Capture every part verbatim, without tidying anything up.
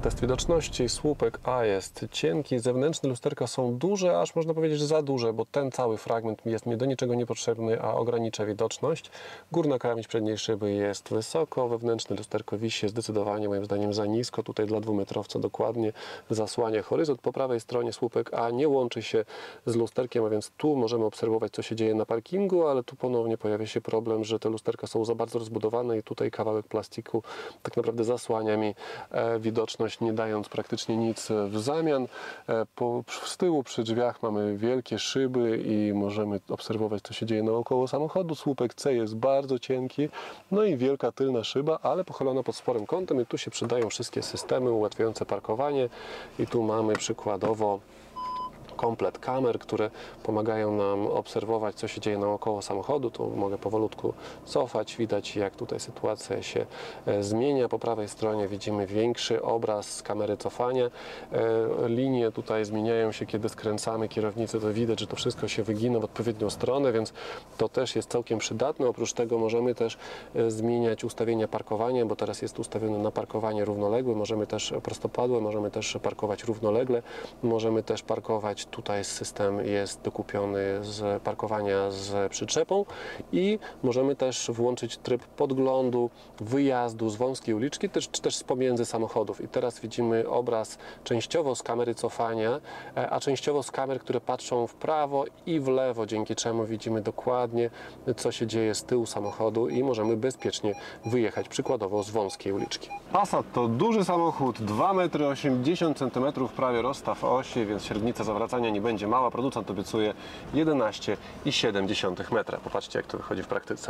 Test widoczności. Słupek A jest cienki, zewnętrzne lusterka są duże, aż można powiedzieć, że za duże, bo ten cały fragment jest mi do niczego niepotrzebny, a ogranicza widoczność. Górna krawędź przedniej szyby jest wysoko, wewnętrzne lusterko wisi zdecydowanie moim zdaniem za nisko. Tutaj dla dwumetrowca dokładnie zasłania horyzont. Po prawej stronie słupek A nie łączy się z lusterkiem, a więc tu możemy obserwować, co się dzieje na parkingu, ale tu ponownie pojawia się problem, że te lusterka są za bardzo rozbudowane i tutaj kawałek plastiku tak naprawdę zasłania mi e, widoczność, nie dając praktycznie nic w zamian. E, po, z tyłu przy drzwiach mamy wielkie szyby i możemy obserwować, co się dzieje naokoło samochodu. Słupek C jest bardzo cienki, no i wielka tylna szyba, ale pochylona pod sporym kątem i tu się przydają wszystkie systemy ułatwiające parkowanie i tu mamy przykładowo komplet kamer, które pomagają nam obserwować, co się dzieje naokoło samochodu. Tu mogę powolutku cofać. Widać, jak tutaj sytuacja się e, zmienia. Po prawej stronie widzimy większy obraz z kamery cofania. E, linie tutaj zmieniają się, kiedy skręcamy kierownicę. To widać, że to wszystko się wygina w odpowiednią stronę, więc to też jest całkiem przydatne. Oprócz tego możemy też e, zmieniać ustawienia parkowania, bo teraz jest ustawione na parkowanie równoległe. Możemy też prostopadłe, możemy też parkować równolegle. Możemy też parkować. Tutaj system jest dokupiony z parkowania z przyczepą i możemy też włączyć tryb podglądu, wyjazdu z wąskiej uliczki, też, czy też z pomiędzy samochodów. I teraz widzimy obraz częściowo z kamery cofania, a częściowo z kamer, które patrzą w prawo i w lewo, dzięki czemu widzimy dokładnie, co się dzieje z tyłu samochodu i możemy bezpiecznie wyjechać przykładowo z wąskiej uliczki. Passat to duży samochód, dwa metry osiemdziesiąt centymetrów, prawie rozstaw osi, więc średnica zawracania nie będzie mała. Producent obiecuje jedenaście i siedem dziesiątych metra. Popatrzcie, jak to wychodzi w praktyce.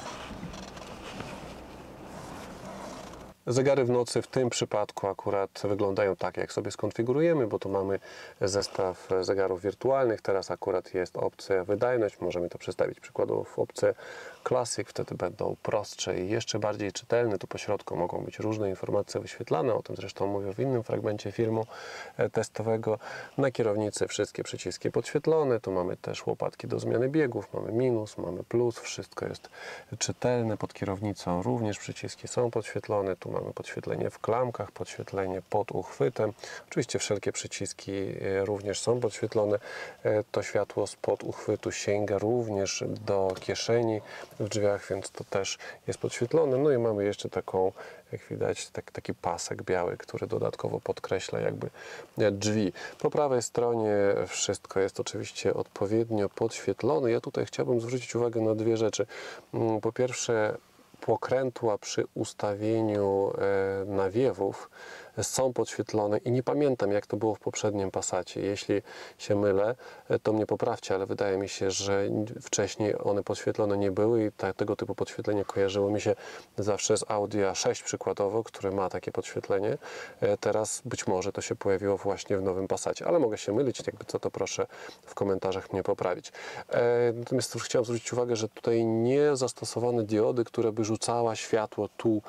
Zegary w nocy w tym przypadku akurat wyglądają tak, jak sobie skonfigurujemy, bo tu mamy zestaw zegarów wirtualnych. Teraz akurat jest opcja wydajność. Możemy to przestawić przykładowo w opcję Classic. Wtedy będą prostsze i jeszcze bardziej czytelne. Tu po środku mogą być różne informacje wyświetlane. O tym zresztą mówię w innym fragmencie filmu testowego. Na kierownicy wszystkie przyciski podświetlone. Tu mamy też łopatki do zmiany biegów. Mamy minus, mamy plus. Wszystko jest czytelne. Pod kierownicą również przyciski są podświetlone. Tu mamy podświetlenie w klamkach, podświetlenie pod uchwytem. Oczywiście wszelkie przyciski również są podświetlone. To światło spod uchwytu sięga również do kieszeni w drzwiach, więc to też jest podświetlone. No i mamy jeszcze taką, jak widać, tak, taki pasek biały, który dodatkowo podkreśla jakby drzwi. Po prawej stronie wszystko jest oczywiście odpowiednio podświetlone. Ja tutaj chciałbym zwrócić uwagę na dwie rzeczy. Po pierwsze, pokrętła przy ustawieniu e, nawiewów są podświetlone i nie pamiętam, jak to było w poprzednim Passacie. Jeśli się mylę, to mnie poprawcie, ale wydaje mi się, że wcześniej one podświetlone nie były i ta, tego typu podświetlenie kojarzyło mi się zawsze z Audi A sześć przykładowo, które ma takie podświetlenie. Teraz być może to się pojawiło właśnie w nowym Passacie, ale mogę się mylić, jakby co, to proszę w komentarzach mnie poprawić. Natomiast już chciałem zwrócić uwagę, że tutaj nie zastosowano diody, które by rzucała światło tu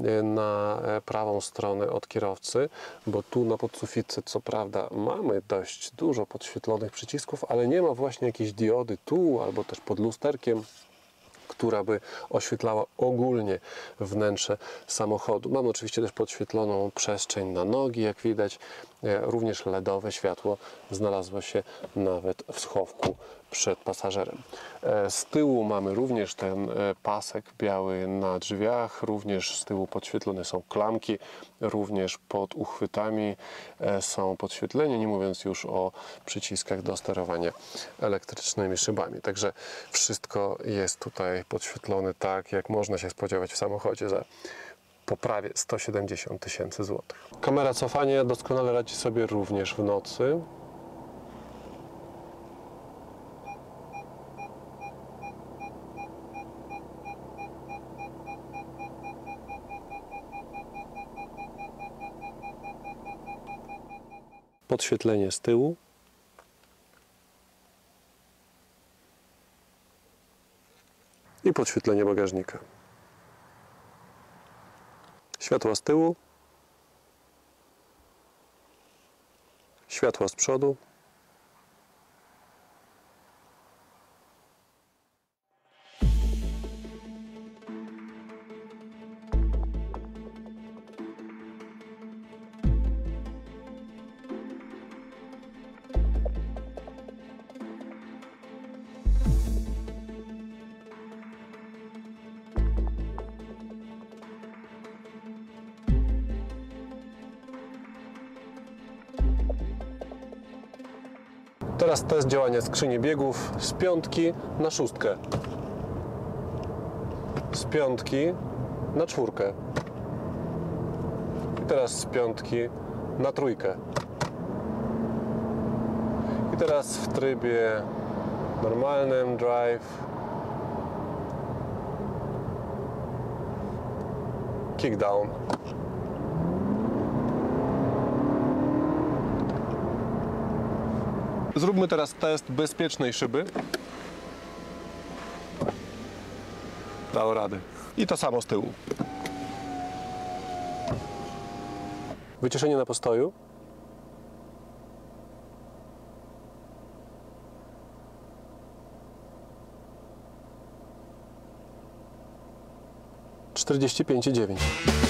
na prawą stronę od kierowcy, bo tu na podsufitce co prawda mamy dość dużo podświetlonych przycisków, ale nie ma właśnie jakiejś diody tu albo też pod lusterkiem, która by oświetlała ogólnie wnętrze samochodu. Mamy oczywiście też podświetloną przestrzeń na nogi, jak widać. Również LEDowe światło znalazło się nawet w schowku przed pasażerem. Z tyłu mamy również ten pasek biały na drzwiach, również z tyłu podświetlone są klamki, również pod uchwytami są podświetlenia, nie mówiąc już o przyciskach do sterowania elektrycznymi szybami. Także wszystko jest tutaj podświetlone tak, jak można się spodziewać w samochodzie za po prawie sto siedemdziesiąt tysięcy złotych. Kamera cofania doskonale radzi sobie również w nocy. Podświetlenie z tyłu. I podświetlenie bagażnika. Światła z tyłu, światła z przodu. Teraz test działania skrzyni biegów z piątki na szóstkę. Z piątki na czwórkę. I teraz z piątki na trójkę. I teraz w trybie normalnym drive, kick down. Zróbmy teraz test bezpiecznej szyby. Dało radę. I to samo z tyłu. Wyciszenie na postoju. czterdzieści pięć i dziewięć.